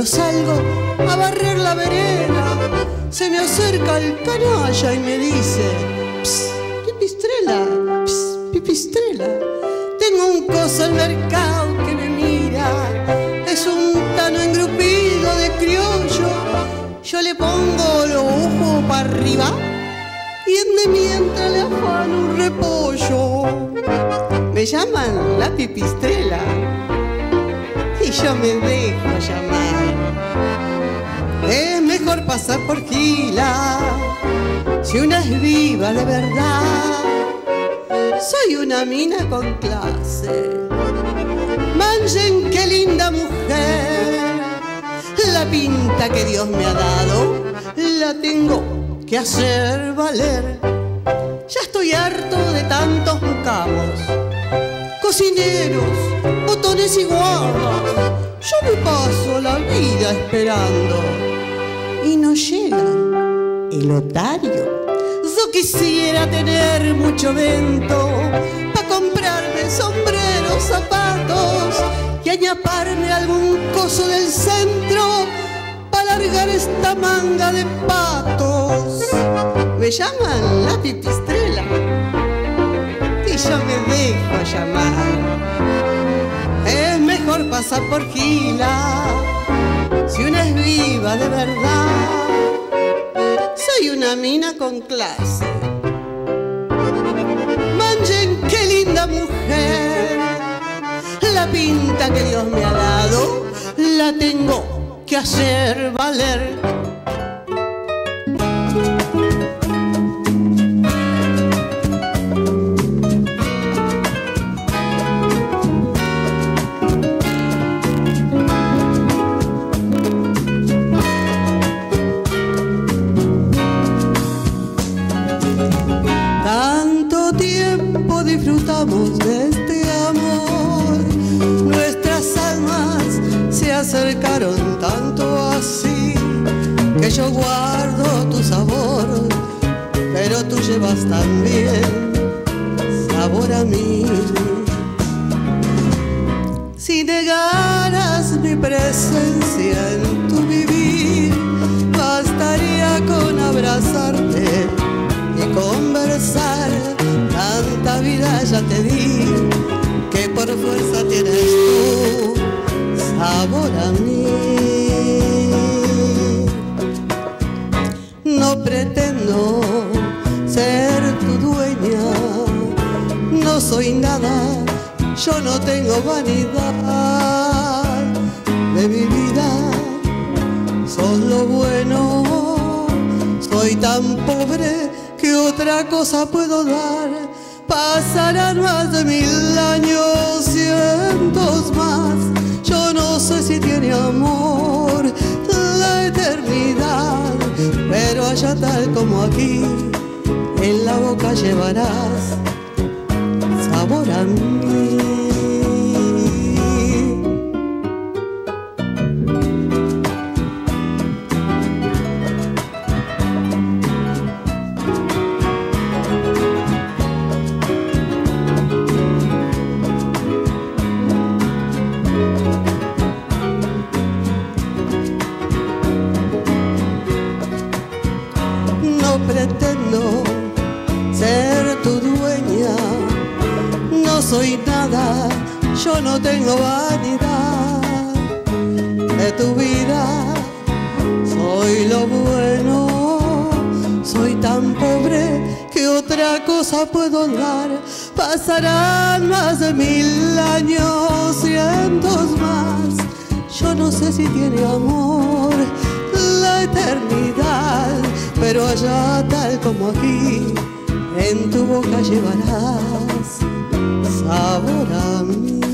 Cuando salgo a barrer la vereda, se me acerca el canalla y me dice: "Psst, pipistrela, psst, pipistrela, tengo un coso al mercado que me mira, es un tano engrupido de criollo". Yo le pongo los ojos para arriba y de mientras le afano un repollo. Me llaman la pipistrela y yo me dejo llamar. Es mejor pasar por gila si una es viva de verdad. Soy una mina con clase. Manchen, qué linda mujer. La pinta que Dios me ha dado la tengo que hacer valer. Ya estoy harto de tantos mucamos, cocineros, botones y guardas. Yo me paso la vida esperando y no llega el otario. Yo quisiera tener mucho vento para comprarme sombreros, zapatos y añaparme algún coso del centro para largar esta manga de patos. Me llaman la pipistrela y yo me dejo llamar. Es mejor pasar por gila si una es viva de verdad. Soy una mina con clase. Manchen, qué linda mujer. La pinta que Dios me ha dado la tengo que hacer valer. Tanto tiempo disfrutamos de este amor, nuestras almas se acercaron tanto así, que yo guardo tu sabor, pero tú llevas también sabor a mí. Si negaras mi presencia en tu vivir, bastaría con abrazarte y conversar. Tanta vida ya te di que por fuerza tienes tú sabor a mí. No pretendo ser tu dueña, no soy nada, yo no tengo vanidad de mi vida. Sos lo bueno, soy tan pobre que otra cosa puedo dar. Pasarán más de 1000 años, cientos más. Yo no sé si tiene amor la eternidad, pero allá tal como aquí, en la boca llevarás sabor a mí. No pretendo ser tu dueña, no soy nada, yo no tengo vanidad de tu vida. Soy lo bueno, soy tan pobre que otra cosa puedo dar. Pasarán más de 1000 años, cientos más. Yo no sé si tiene amor la eternidad, pero allá tal como aquí, en tu boca llevarás sabor a mí.